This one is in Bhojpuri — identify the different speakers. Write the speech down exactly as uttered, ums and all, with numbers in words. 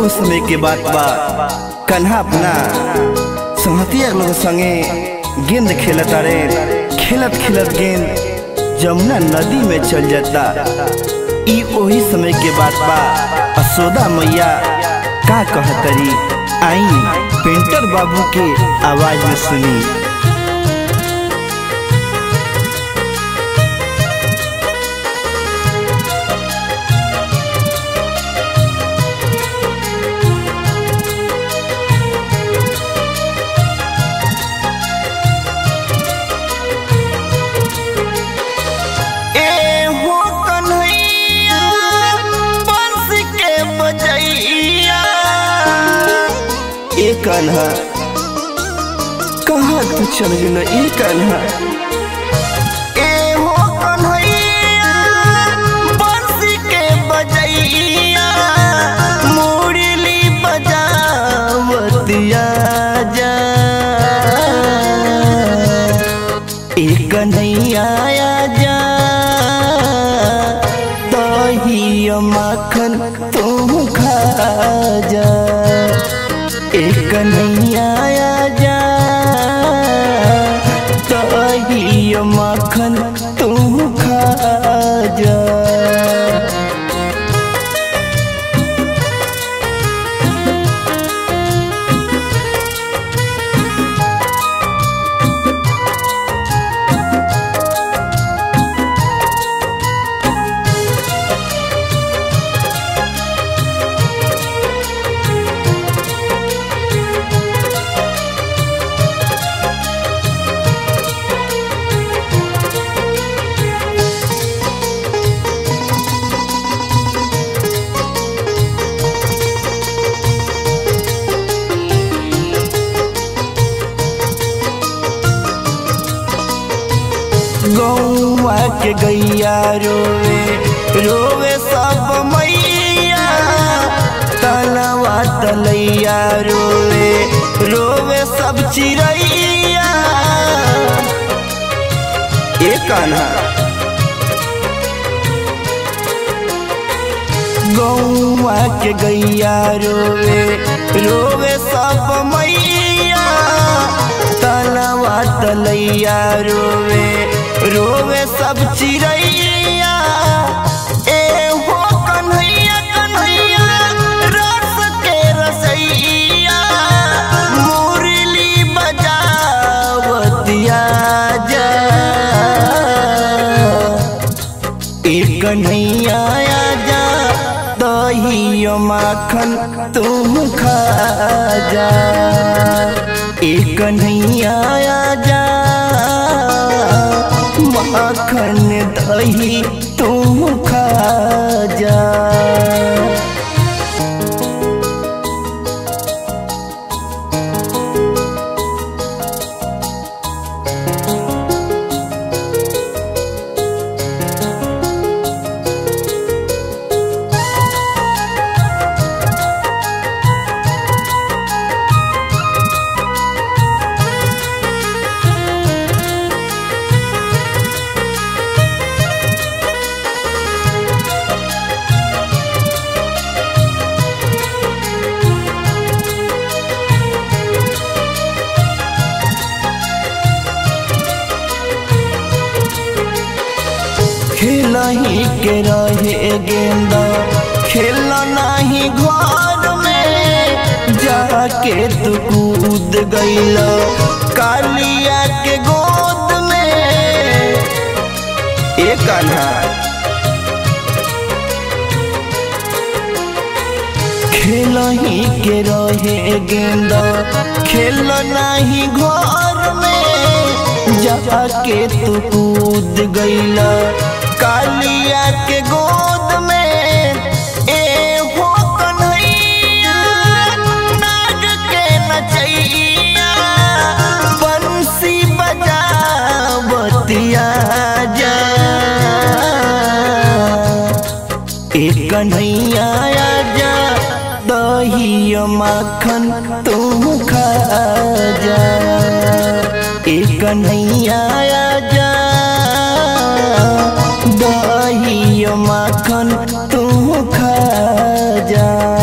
Speaker 1: उस समय के बात बा। कन्हा अपना संगतिया लोग संगे गेंद खेलता रे। खेलत खेलत गेंद जमुना नदी में चल जाता। ई वही समय के बात बा। यशोदा मैया का कहतरी, आई पेंटर बाबू के आवाज में सुनी। कन्हा कहाँ तू चल गया? ए कन्हा ए हो कन्हैया बंसी के बजैया मुरली बजावतिया जा। ए कन्हैया जा दही माखन तुम खा जा। एक कन्हैया जा दही माखन तुम खा जा। गौवा के गैया रोवे रोवे सब मैया। तलवा तलैया रोवे रोवे सब चिड़ैया। ए कान्हा गौवा के गैया रोवे रोवे सब मैया। तलवा तलैया रोवे रोवे सब चिड़ैया। ए हो कन्हैया कन्हैया रस के रसैया मुरली बजावतिया जा। ए कन्हैया जा दही माखन तुम खा जा। ए कन्हैया जा माखन दही तुम खा जा। खेलही के रहे गेंदा खेला नहीं घर में। जाके तू कूद गईला कालिया के गोद में। ए कान्हा खेलही के रहे गेंदा खेला नहीं घर में। जाके तू कूद गईला कालिया के गोद में। ए हो कन्हैया नाग के नचैया बंसी बजावतिया जा। ए कन्हैया जा दही माखन तुम खा जा। ए कन्हैया जा दही माखन तुम खा जा।